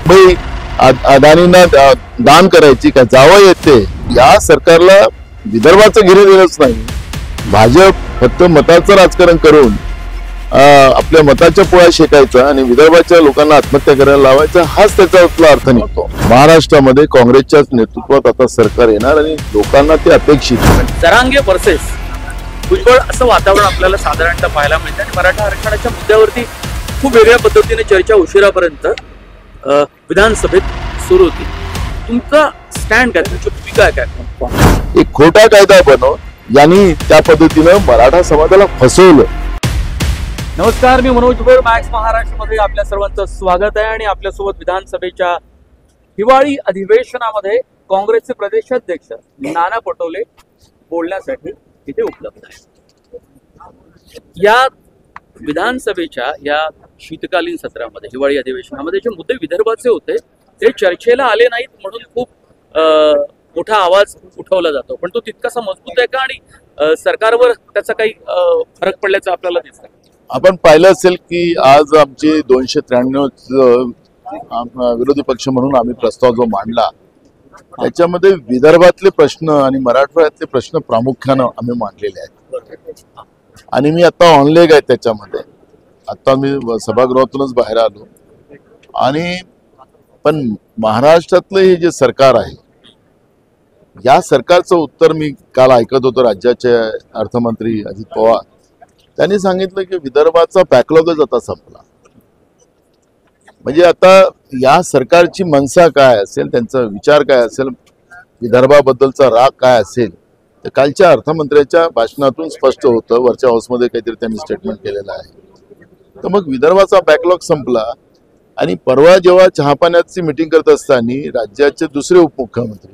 मुंबई अदानींना दान करायची का जावं येते या सरकारला विदर्भाचं घेणं देणंच नाही। भाजप फक्त मताचं राजकारण करून आपल्या मताच्या पोळ्या शेकायचा आणि विदर्भाच्या लोकांना आत्महत्या करायला लावायचा हाच त्याचा अर्थ निघतो। महाराष्ट्रामध्ये काँग्रेसच्याच नेतृत्वात आता सरकार येणार आणि लोकांना ते अपेक्षित आहे। जरांगे वर्सेस भुजबळ असं वातावरण आपल्याला साधारणतः पाहायला मिळतं आणि मराठा आरक्षणाच्या मुद्द्यावरती खूप वेगळ्या पद्धतीने चर्चा उशिरापर्यंत विधानसभेत सुरू होती। तुमचा स्टँड काय, तुमची भूमिका काय? एक खोटा कायदा बनव यांनी त्या पद्धतीनं मराठा समाजाला फसवलं। नमस्कार, मी मनोज भोर, मॅक्स महाराष्ट्रामध्ये आपल्या सर्वांचं स्वागत आहे आणि आपल्यासोबत विधानसभेच्या हिवाळी अधिवेशनामध्ये काँग्रेसचे प्रदेशाध्यक्ष नाना पटोले बोलण्यासाठी इथे उपलब्ध आहेत। या विधानसभेच्या या शीतकालीन सत्रामध्ये हिवाळी अधिवेशनामध्ये जे मुद्दे विदर्भाचे होते ते चर्चेला आले नाहीत म्हणून खूप मोठा आवाज उठवला जातो, पण तो तितकासा मजबूत आहे का आणि सरकारवर त्याचा काही फरक पडल्याचं आपल्याला दिसतं? आपण पाहिलं असेल की आज आमचे 293 विरोधी पक्ष म्हणून आम्ही प्रस्ताव जो मांडला त्याच्यामध्ये विदर्भातले प्रश्न आणि मराठवाड्यातले प्रश्न प्रामुख्यानं आम्ही मांडलेले आहेत आणि मी आता ऑनलेग आहे त्याच्यामध्ये। आता मी सभागृहातूनच बाहेर आलो आणि पण महाराष्ट्रातलं हे जे सरकार आहे या सरकारचं उत्तर मी काल ऐकत होतो। राज्याचे अर्थमंत्री अजित पवार त्यांनी सांगितलं की विदर्भाचा बॅकलॉगच आता संपला। म्हणजे आता या सरकारची मनसा काय असेल, त्यांचा विचार काय असेल, विदर्भाबद्दलचा राग काय असेल तर कालच्या अर्थमंत्र्याच्या भाषणातून स्पष्ट होतं। वरच्या हाऊसमध्ये काहीतरी त्यांनी स्टेटमेंट केलेलं आहे। तर मग विदर्भाचा बॅकलॉग संपला आणि परवा जेव्हा चहापाण्याची मीटिंग करत असताना राज्याचे दुसरे उपमुख्यमंत्री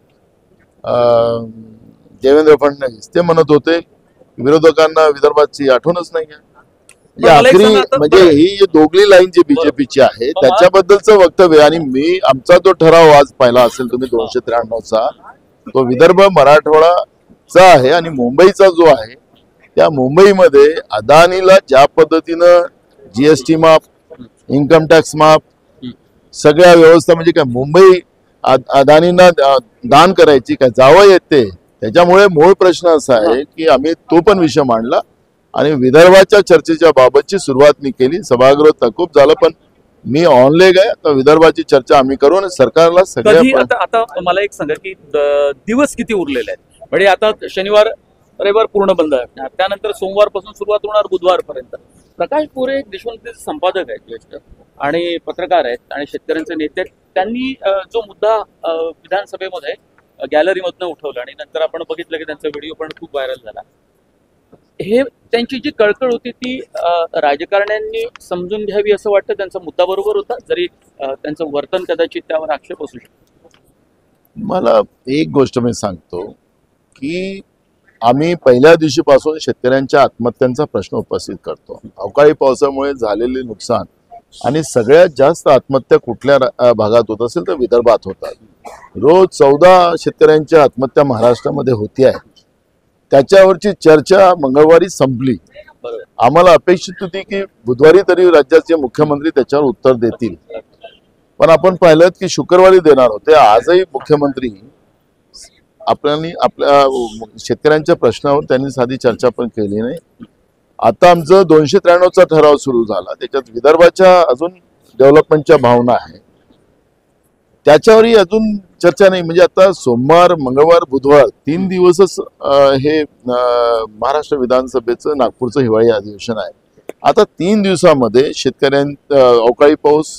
देवेंद्र फडणवीस ते म्हणत होते विरोधकांना विदर्भाची आठवणच नाही आहे। आखरी म्हणजे ही जी दोघली लाईन जी बीजेपीची आहे त्याच्याबद्दलचं वक्तव्य आणि मी आमचा जो ठराव आज पाहिला असेल तुम्ही 293चा तो विदर्भ मराठवाडाचा आहे आणि मुंबईचा जो आहे त्या मुंबईमध्ये अदानीला ज्या पद्धतीनं जीएसटी माफ, इन्कम टॅक्स माफ, सगळ्या व्यवस्था म्हणजे काय मुंबई अदानींना दान करायची काय जावं येते। त्याच्यामुळे मूळ प्रश्न असा आहे की आम्ही तो पण विषय मांडला आणि विदर्भाच्या चर्चेच्या बाबतची सुरुवात मी केली। सभागृह तहकूब झालं पण मी ऑनलेग आहे। आता विदर्भाची चर्चा आम्ही करू आणि सरकारला सगळ्या आता मला एक सांगा की दिवस किती उरलेले आहेत? म्हणजे आता शनिवार रविवार पूर्ण बंद आहे, त्यानंतर सोमवारपासून सुरुवात होणार बुधवारपर्यंत। प्रकाश पोरे देशवंतचे संपादक आहेत ज्येष्ठ आणि पत्रकार आहेत आणि शेतकऱ्यांचे नेते आहेत। त्यांनी जो मुद्दा विधानसभेमध्ये गॅलरीमधनं उठवला आणि नंतर आपण बघितलं की त्यांचा व्हिडिओ पण खूप व्हायरल झाला। हे त्यांची जी कळकळ होती ती राजकारण्यांनी समजून घ्यावी असं वाटतं। त्यांचा मुद्दा बरोबर होता, जरी त्यांचं वर्तन कदाचित त्यावर आक्षेप असू शकतो। मला एक गोष्ट मी सांगतो की आम्ही पहिल्या दिवशीपासून शेतकऱ्यांच्या आत्महत्यांचा प्रश्न उपस्थित करतो। अवकाळी पावसामुळे झालेले नुकसान आणि सगळ्यात जास्त आत्महत्या कुठल्या भागात होत असेल तर विदर्भात होतात। रोज 14 शेतकऱ्यांच्या आत्महत्या महाराष्ट्रामध्ये होती आहे। त्याच्यावरची चर्चा मंगळवारी संपली। आम्हाला अपेक्षित होती की बुधवारी तरी राज्याचे मुख्यमंत्री त्याच्यावर उत्तर देतील, पण आपण पाहिलं की शुक्रवारी देणार होते। आजही मुख्यमंत्री आपल्या शेतकऱ्यांच्या प्रश्नावर त्यांनी साधी चर्चा पण केली नाही। आता आमचं 293चा ठराव सुरू झाला, त्याच्यात विदर्भाच्या अजून डेव्हलपमेंटच्या भावना आहे त्याच्यावरही अजून चर्चा नाही। म्हणजे आता सोमवार, मंगळवार, बुधवार 3 दिवसच हे महाराष्ट्र विधानसभेचं नागपूरचं हिवाळी अधिवेशन आहे। आता 3 दिवसामध्ये अवकाळी पाऊस,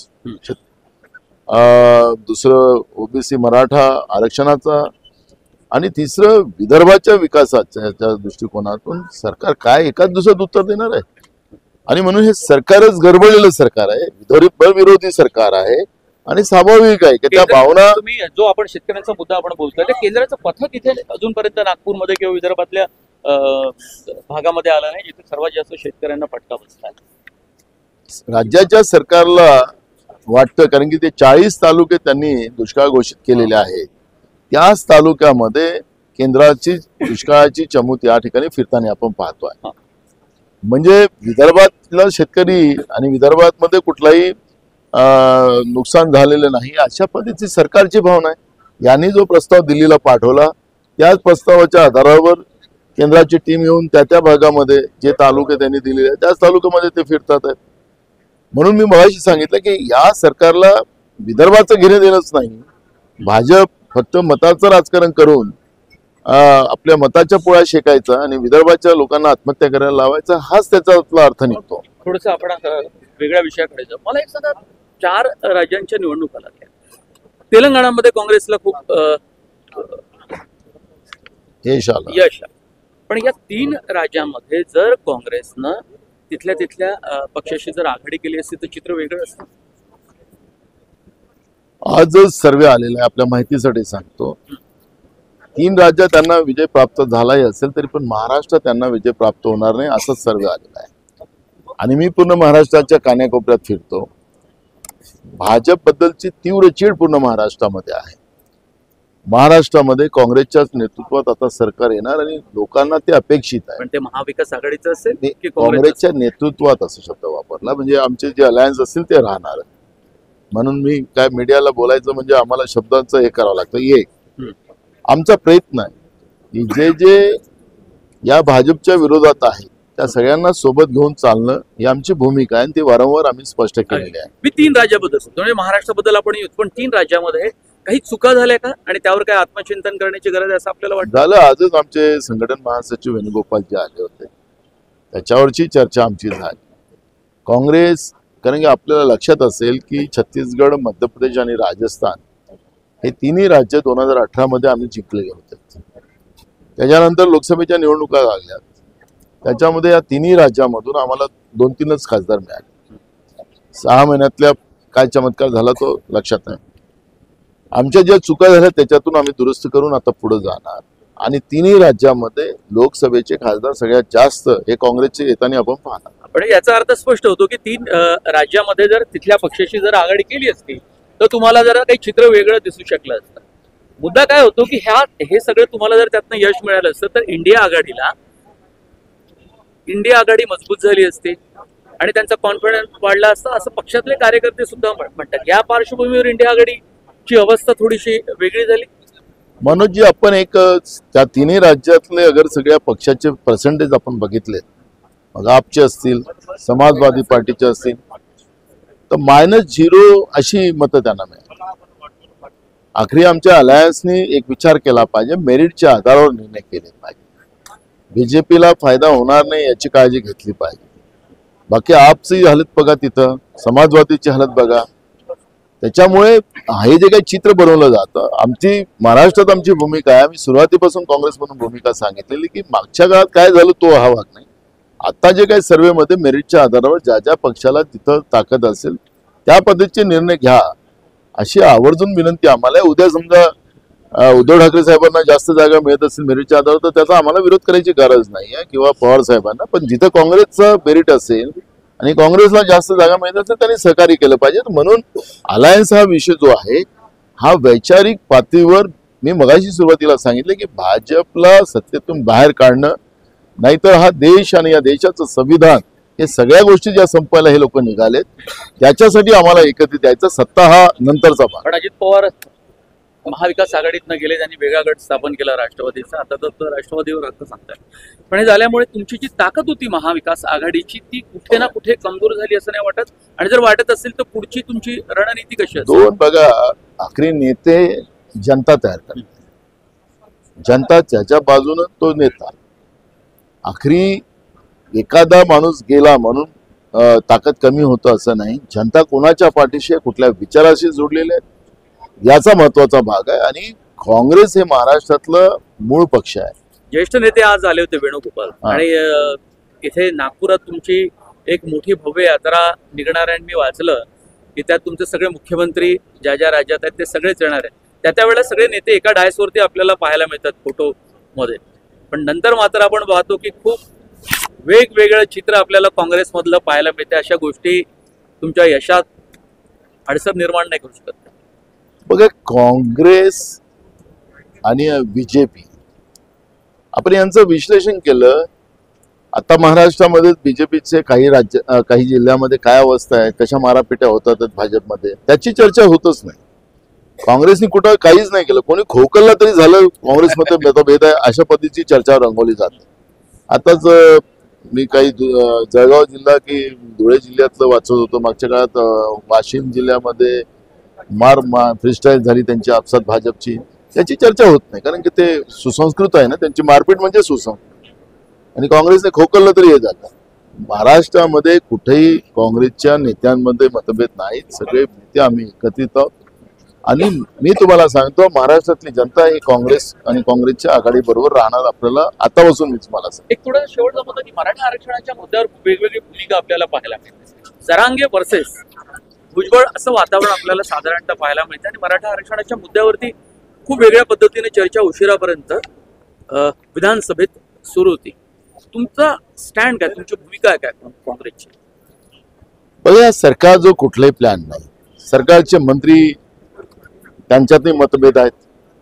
दुसरं ओबीसी मराठा आरक्षणाचा आणि तिसरं विदर्भाच्या विकासाच्या दृष्टिकोनातून सरकार काय एकाच दिवसात उत्तर देणार आहे? आणि म्हणून हे सरकारच गडबडलेलं सरकार आहे, विरोधी सरकार आहे आणि स्वाभाविक आहे की त्या भावना तुम्ही जो आपण शेतकऱ्यांचा मुद्दा आपण बोलतोय त्या केंद्राचं पथक इथे अजूनपर्यंत नागपूरमध्ये किंवा विदर्भातल्या भागामध्ये आलं नाही जिथे सर्वात जास्त शेतकऱ्यांना फटका बसला। राज्याच्या सरकारला वाटतं कारण की ते 40 तालुके त्यांनी दुष्काळ घोषित केलेले आहेत। त्याच तालुक्यामध्ये केंद्राची दुष्काळाची चमूत या ठिकाणी फिरताना आपण पाहतोय। म्हणजे विदर्भातला शेतकरी आणि विदर्भात मध्ये कुठलाही नुकसान झालेलं नाही अशा पद्धतीची सरकारची भावना आहे. यांनी जो प्रस्ताव दिल्लीला पाठवला त्याच प्रस्तावाच्या आधारावर केंद्राची टीम येऊन त्या भागामध्ये जे तालुके त्यांनी दिलेले आहेत त्याच तालुक्यामध्ये ते फिरतात आहेत. म्हणून मी मगाशी सांगितलं की या सरकारला विदर्भाचं घेणं देणंच नाही. भाजप फक्त मताचं राजकारण करून आपल्या मताच्या पोळ्या शेकायचा आणि विदर्भाच्या लोकांना आत्महत्या करायला लावायचा हाच त्याचा अर्थ निघतो. थोडस आपण वेगळ्या विषयाकडे जाऊ. मला एक सांगा, 4 राज्यांच्या निवडणुका लागल्या. तेलंगणामध्ये काँग्रेसला खूप यश आलं. यश आहे. पण या 3 राज्यांमध्ये जर काँग्रेसनं तिथल्या पक्षाशी जर आघाडी केली असती तर चित्र वेगळं असतं. आजच सर्वे आलेला आहे, आपल्या माहितीसाठी सांगतो. 3 राज्यात त्यांना विजय प्राप्त झालाही असेल तरी पण महाराष्ट्रात त्यांना विजय प्राप्त होणार नाही असंच सर्वे आलेला आहे. आणि मी पूर्ण महाराष्ट्राच्या कान्याकोपऱ्यात फिरतो. भाजप बद्दलची तीव्र चीड पूर्ण महाराष्ट्रामध्ये आहे. महाराष्ट्रामध्ये काँग्रेसच्याच नेतृत्वात आता सरकार येणार आणि लोकांना ते अपेक्षित आहे. पण ते महाविकास आघाडीचं असेल की काँग्रेसच्या नेतृत्वात असा शब्द वापरला म्हणजे आमचे जे अलायन्स असतील ते राहणार. म्हणून मी काय मीडियाला बोलायचं म्हणजे आम्हाला शब्दांचं हे करावं लागतं. आमचा प्रयत्न आहे की जे या भाजपच्या विरोधात आहे त्या सगळ्यांना सोबत घेऊन चालणं ही आमची भूमिका आहे आणि ती वारंवार आम्ही स्पष्ट केलेली आहे. मी 3 राज्याबद्दल म्हणजे महाराष्ट्राबद्दल आपण येऊ, पण 3 राज्यामध्ये काही चुका झाल्या का आणि त्यावर काय आत्मचिंतन करण्याची गरज आहे असं आपल्याला वाटतं? झालं. आजच आमचे संघटन महासचिव वेणुगोपाल जे आले होते त्याच्यावरची चर्चा आमची झाली. काँग्रेस, कारण की आपल्याला लक्षात असेल की छत्तीसगड, मध्य प्रदेश आणि राजस्थान हे तिन्ही राज्य 2018 मध्ये आम्ही जिंकले होते. त्याच्यानंतर लोकसभेच्या निवडणुका लागल्या. त्याच्यामध्ये या तिन्ही राज्यामधून आम्हाला 2-3च खासदार मिळाले. 6 महिन्यातल्या काय चमत्कार झाला तो लक्षात नाही. आमच्या ज्या चुका झाल्या त्याच्यातून आम्ही दुरुस्त करून आता पुढे जाणार आणि तिन्ही राज्यामध्ये लोकसभेचे खासदार सगळ्यात जास्त हे काँग्रेसचे येताना आपण पाहणार. पण याचा अर्थ स्पष्ट होतो की 3 राज्यामध्ये जर तिथल्या पक्षाशी जर आघाडी केली असती तर तुम्हाला जरा काही चित्र वेगळं दिसू शकलं असतं. मुद्दा काय होतो की हे सगळं तुम्हाला जर त्यातनं यश मिळालं असतं तर इंडिया आघाडी मजबूत झाली असती आणि त्यांचा कॉन्फिडन्स वाढला असता असं पक्षातले कार्यकर्ते सुद्धा म्हणतात. या पार्श्वभूमीवर इंडिया आघाडीची अवस्था थोडीशी वेगळी झाली. मनोजजी, आपण एक त्या तिन्ही राज्यातले अगर सगळ्या पक्षाचे पर्सेंटेज आपण बघितले, मग आपचे असतील, समाजवादी पार्टीचे असतील, तर -0 अशी मतं त्यांना मिळाली. आखरी आमच्या अलायन्सनी एक विचार केला पाहिजे, मेरिटच्या आधारावर निर्णय केले पाहिजे. बीजेपीला फायदा होणार नाही याची काळजी घेतली पाहिजे. बाकी आपची हालत बघा, तिथं समाजवादीची हालत बघा. त्याच्यामुळे हे जे काही चित्र बनवलं जातं, आमची महाराष्ट्रात आमची भूमिका आहे. आम्ही सुरुवातीपासून काँग्रेस म्हणून भूमिका सांगितलेली की मागच्या काळात काय झालं तो हा भाग नाही. आता जे काही सर्वेमध्ये मेरिटच्या आधारावर ज्या पक्षाला तिथं ताकद असेल त्या पद्धतीचे निर्णय घ्या अशी आवर्जून विनंती आम्हाला आहे. उद्या समजा उद्धव ठाकरे साहेबांना जास्त जागा मिळत असतील मेरिटच्या आधारावर तर त्याचा आम्हाला विरोध करायची गरज नाही आहे किंवा पवार साहेबांना. पण जिथं काँग्रेसचं मेरिट असेल आणि काँग्रेसला जास्त जागा मिळत असेल त्यांनी सहकार्य केलं पाहिजे. म्हणून अलायन्स हा विषय जो आहे हा वैचारिक पातळीवर मी मगाशी सुरुवातीला सांगितलं की भाजपला सत्तेतून बाहेर काढणं, नाहीतर हा देश आणि या देशाचं संविधान हे सगळ्या गोष्टी ज्या संपायला हे लोक निघालेत त्याच्यासाठी आम्हाला एकत्रित यायचं. सत्ता हा नंतरचा भाग. पण अजित पवार महाविकास आघाडीतनं गेले, त्यांनी वेगळा गट स्थापन केला राष्ट्रवादीचा. आता तर राष्ट्रवादीवर अर्थ सांगताय. पण हे झाल्यामुळे तुमची जी ताकद होती महाविकास आघाडीची ती कुठे ना कुठे कमजोर झाली असं नाही वाटत? आणि जर वाटत असेल तर पुढची तुमची रणनीती कशी असेल? 2 बघा, आखरी नेते जनता तयार करते. जनता त्याच्या बाजूने तो नेता. आखरी एखादा माणूस गेला म्हणून ताकद कमी होतं असं नाही. जनता कोणाच्या पाठीशी आहे, कुठल्या विचाराशी जोडलेले आहेत याचा महत्वाचा भाग आहे. आणि काँग्रेस हे महाराष्ट्रातलं मूळ पक्ष आहे. ज्येष्ठ नेते आज आले होते वेणुगोपाल आणि इथे नागपुरात तुमची एक मोठी भव्य यात्रा निघणार आहे. मी वाचलं की त्यात तुमचे सगळे मुख्यमंत्री ज्या राज्यात आहेत ते सगळेच येणार आहेत. त्या वेळेला सगळे नेते एका डायसवरती आपल्याला पाहायला मिळतात फोटो मध्ये. पण नंतर मात्र आपण पाहतो की खूप वेगवेगळं चित्र आपल्याला काँग्रेसमधलं पाहायला मिळते. अशा गोष्टी तुमच्या यशात अडचण निर्माण नाही करू शकत? बघा, काँग्रेस आणि बीजेपी आपण यांचं विश्लेषण केलं आता महाराष्ट्रामध्ये बीजेपीचे काही जिल्ह्यामध्ये काय अवस्था आहे, कशा मारापिट्या होतात भाजपमध्ये, त्याची चर्चा होतच नाही. काँग्रेसने कुठं काहीच नाही केलं. कोणी खोकलला तरी झालं काँग्रेसमध्ये मतभेद आहे अशा पद्धतीची चर्चा रंगवली जाते. आताच मी काही जळगाव जिल्हा की धुळे जिल्ह्यातलं वाचत होतो. मागच्या काळात वाशिम जिल्ह्यामध्ये फ्रीस्टाईल झाली त्यांची आपसात भाजपची. त्याची चर्चा होत नाही कारण की ते सुसंस्कृत आहे ना, त्यांची मारपीट म्हणजे सुसंस्कृत. आणि काँग्रेसने खोकललं तरी हे झालं. महाराष्ट्रामध्ये कुठेही काँग्रेसच्या नेत्यांमध्ये मतभेद नाहीत. सगळे नेते आम्ही एकत्रित आहोत. आणि मी तुम्हाला सांगतो, महाराष्ट्रातली जनता ही काँग्रेस आणि काँग्रेसच्या आघाडी बरोबर राहणार आपल्याला आतापासून. मीच मला सांग एक थोडं शेवटचा मुद्दा की मराठा आरक्षणाच्या मुद्द्यावर वेगवेगळी भूमिका आपल्याला पाहायला मिळते. जरांगे वर्सेस भुजबळ असं वातावरण आपल्याला साधारणतः पाहायला मिळतं आणि मराठा आरक्षणाच्या मुद्द्यावरती खूप वेगळ्या पद्धतीने चर्चा उशिरापर्यंत विधानसभेत सुरू होती. तुमचा स्टँड काय, तुमची भूमिका काय काँग्रेसची? बघा, सरकार जो कुठलाही प्लॅन नाही. सरकारचे मंत्री त्यांच्यातही मतभेद आहेत.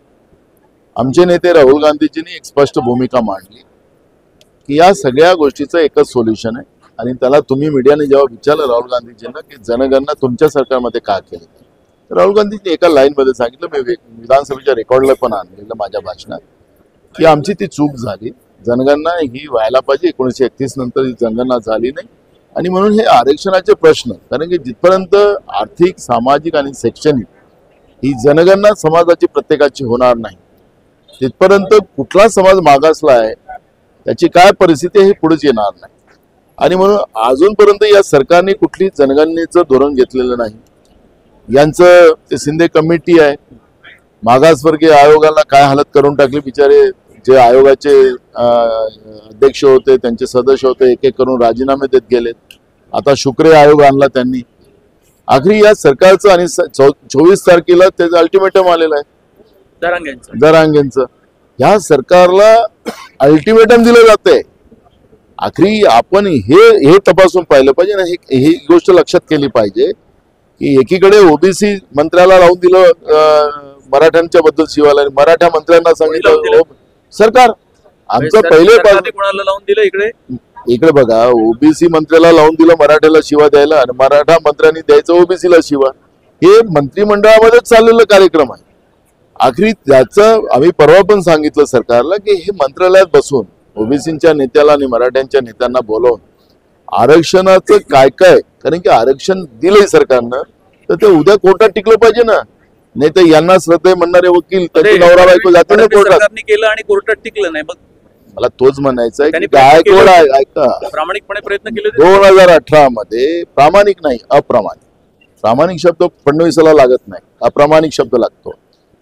आमचे नेते राहुल गांधीजींनी एक स्पष्ट भूमिका मांडली की या सगळ्या गोष्टीचं एकच सोल्युशन आहे. आणि त्याला तुम्ही मीडियाने जेव्हा विचारलं राहुल गांधीजींना की जनगणना तुमच्या सरकारमध्ये का केली, तर राहुल गांधींनी एका लाईनमध्ये सांगितलं, मी विधानसभेच्या रेकॉर्डला पण आणलेलं माझ्या भाषणात, की आमची ती चूक झाली. जनगणना ही व्हायला पाहिजे. 1931 नंतर ही जनगणना झाली नाही. आणि म्हणून हे आरक्षणाचे प्रश्न, कारण की जिथपर्यंत आर्थिक, सामाजिक आणि शैक्षणिक ही जनगणना समाजाची प्रत्येकाची होणार नाही, तिथपर्यंत कुठला समाज मागासला आहे, त्याची काय परिस्थिती हे पुढेच येणार नाही. आणि म्हणून अजूनपर्यंत या सरकारने कुठली जनगणनेचं धोरण घेतलेलं नाही. यांचं ते शिंदे कमिटी आहे, मागासवर्गीय आयोगाला काय हालत करून टाकली. बिचारे जे आयोगाचे अध्यक्ष होते, त्यांचे सदस्य होते, एक एक करून राजीनामे देत गेलेत. आता शुक्रे आयोग आणला त्यांनी. आखरी या सरकारचं आणि 24 तारखेला त्याचं अल्टिमेटम आलेलं आहे जरांगेंचं. ह्या सरकारला अल्टिमेटम दिलं जातंय. आखरी आपण हे तपासून पाहिलं पाहिजे ना. ही गोष्ट लक्षात केली पाहिजे की एकीकडे ओबीसी मंत्र्याला लावून दिलं मराठ्यांच्या बद्दल शिवायला, मराठा मंत्र्यांना सांगितलं सरकार आमचं पहिले कोणाला लावून दिलं. इकडे बघा, ओबीसी मंत्र्याला लावून दिलं मराठ्याला शिवा द्यायला आणि मराठा मंत्र्यांनी द्यायचं ओबीसीला शिवा. हे मंत्रिमंडळामध्येच चाललेला कार्यक्रम आहे. आखरी त्याचं आम्ही परवा पण सांगितलं सरकारला की हे मंत्रालयात बसून ओबीसीच्या नेत्याला आणि मराठ्यांच्या नेत्यांना बोलवून आरक्षणाचं काय काय, कारण की आरक्षण दिलंय सरकारनं, तर ते उद्या कोर्टात टिकलं पाहिजे ना. नाही तर यांना श्रद्धे म्हणणारे वकील त्याचे नवरा बायको जाते ना कोर्टात. केलं आणि कोर्टात टिकलं नाही. मला तोच म्हणायचा आहे की गायकवाड ऐका, प्रामाणिकपणे प्रयत्न केले. 2018 मध्ये प्रामाणिक नाही, अप्रामाणिक. प्रामाणिक शब्द फडणवीसाला लागत नाही, अप्रामाणिक शब्द लागतो.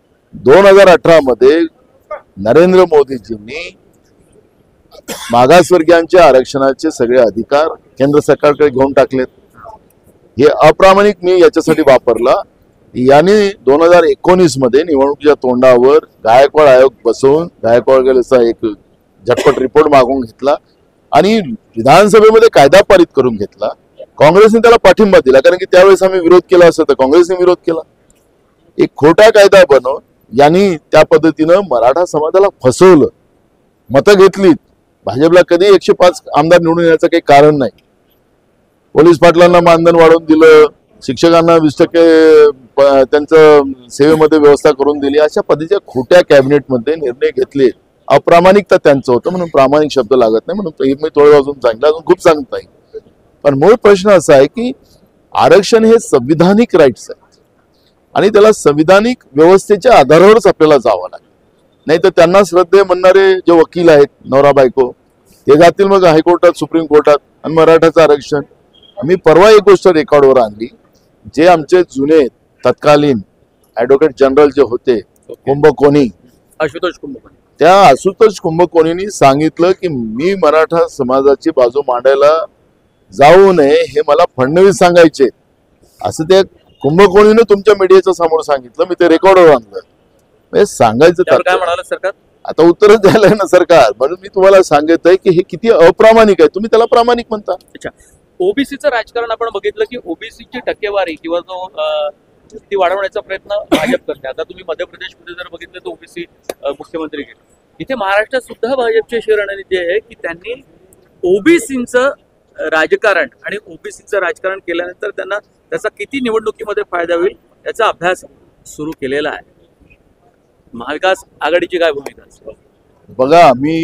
2018 मध्ये नरेंद्र मोदीजींनी मागासवर्गीयांच्या आरक्षणाचे सगळे अधिकार केंद्र सरकारकडे घेऊन टाकलेत. हे अप्रामाणिक मी याच्यासाठी वापरला. यांनी 2019 मध्ये निवडणुकीच्या तोंडावर गायकवाड आयोग बसवून गायकवाडचा एक झटपट रिपोर्ट मागून घेतला आणि विधानसभेमध्ये कायदा पारित करून घेतला. काँग्रेसने त्याला पाठिंबा दिला, कारण की त्यावेळेस आम्ही विरोध केला असता तर काँग्रेसने विरोध केला. एक खोटा कायदा बनवून यांनी त्या पद्धतीनं मराठा समाजाला फसवलं. मतं घेतलीत. भाजपला कधी 105 आमदार निवडून येण्याचं काही कारण नाही. पोलीस पाटलांना मानधन वाढवून दिलं, शिक्षकांना 20% त्यांचं सेवेमध्ये व्यवस्था करून दिली. अशा पद्धतीच्या खोट्या कॅबिनेटमध्ये निर्णय घेतले. अप्रामाणिकता त्यांचं होतं म्हणून प्रामाणिक शब्द लागत नाही, म्हणून मी थोडं अजून सांगितलं, अजून खूप सांगता येईल. पण मूळ प्रश्न असा आहे की आरक्षण हे संविधानिक राईट्स आहेत आणि त्याला संविधानिक व्यवस्थेच्या आधारावरच आपल्याला जावं लागेल. नाही तर त्यांना श्रद्धे म्हणणारे जे वकील आहेत नवरा बायको, ते जातील मग हायकोर्टात, सुप्रीम कोर्टात आणि मराठाचं आरक्षण. मी परवा एक गोष्ट रेकॉर्डवर आणली. जे आमचे जुने तत्कालीन ऍडव्होकेट जनरल जे होते कुंभकोणी, आशुतोष कुंभकोणींनी सांगितलं की मी मराठा समाजाची बाजू मांडायला जाऊ नये हे मला फडणवीस सांगायचे. असं त्या कुंभकोणीने तुमच्या मीडियाच्या समोर सांगितलं. मी ते रेकॉर्डवर आणलं. सांगायचं काय म्हणाल सरकार? आता उत्तरच द्यायला ना सरकार. म्हणून मी तुम्हाला सांगत आहे की हे किती अप्रामाणिक आहे. तुम्ही त्याला प्रामाणिक म्हणता. अच्छा, ओबीसीचं राजकारण आपण बघितलं की ओबीसीची टक्केवारी किंवा जो ती वाढवण्याचा प्रयत्न भाजप करते. आता तुम्ही मध्य प्रदेशमध्ये जर बघितलं तर ओबीसी मुख्यमंत्री गेले. इथे महाराष्ट्रात सुद्धा भाजपचे रणनीती आहे की त्यांनी ओबीसीचं राजकारण आणि ओबीसीचं राजकारण केल्यानंतर त्यांना त्याचा किती निवडणुकीमध्ये फायदा होईल याचा अभ्यास सुरू केलेला आहे. महाविकास आघाडीची काय भूमिका असेल? बघा,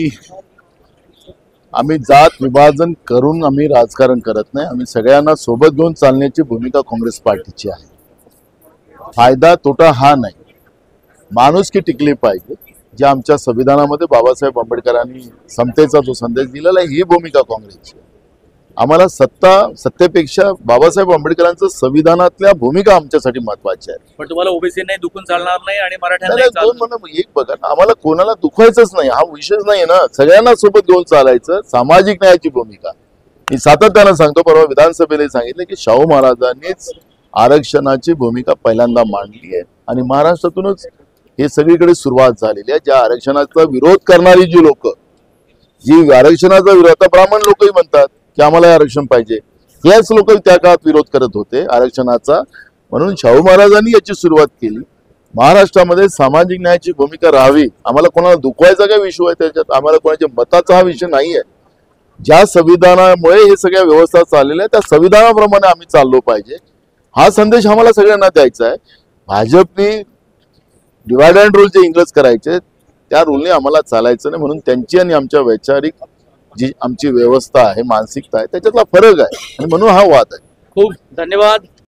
आम्ही जात विभाजन करून आम्ही राजकारण करत नाही. आम्ही सगळ्यांना सोबत घेऊन चालण्याची भूमिका काँग्रेस पार्टीची आहे. फायदा तोटा हा नाही, माणुसकी टिकली पाहिजे. जे आमच्या संविधानामध्ये बाबासाहेब आंबेडकरांनी समतेचा जो संदेश दिलेला आहे, ही भूमिका काँग्रेसची. आम्हाला सत्तेपेक्षा बाबासाहेब आंबेडकरांचं संविधानातल्या भूमिका आमच्यासाठी महत्वाच्या आहेत. पण तुम्हाला ओबीसी नाही दुखून चालणार नाही आणि नाही, मराठ्यांना नाही, दोन म्हणा, एक बघा ना, आम्हाला कोणाला दुखवायचंच नाही, हा विषयच नाही ना. सगळ्यांना सोबत घेऊन चालायचं. सामाजिक न्यायाची भूमिका मी सातत्यानं सांगतो. परवा विधानसभेला सांगितलं की शाहू महाराजांनीच आरक्षणाची भूमिका पहिल्यांदा मांडली आहे आणि महाराष्ट्रातूनच हे सगळीकडे सुरुवात झालेली आहे. ज्या आरक्षणाचा विरोध करणारी जी लोक, जी आरक्षणाचा विरोध, आता ब्राह्मण लोकही म्हणतात की आम्हाला आरक्षण पाहिजे, याच लोक त्या काळात विरोध करत होते आरक्षणाचा. म्हणून शाहू महाराजांनी याची सुरुवात केली. महाराष्ट्रामध्ये सामाजिक न्यायाची भूमिका राहावी. आम्हाला कोणाला दुखवायचा काय विषय आहे त्याच्यात? आम्हाला कोणाच्या मताचा हा विषय नाही आहे. ज्या संविधानामुळे हे सगळ्या व्यवस्था चाललेल्या आहेत, त्या संविधानाप्रमाणे आम्ही चाललो पाहिजे, हा संदेश आम्हाला सगळ्यांना द्यायचा आहे. भाजपने डिवाइड अँड रूल जे इंग्रज करायचे, त्या रूलने आम्हाला चालायचं नाही. म्हणून त्यांची आणि आमच्या वैचारिक जी आमची व्यवस्था आहे, मानसिकता आहे, त्याच्यातला फरक आहे आणि म्हणून हा वाद आहे. खूप धन्यवाद.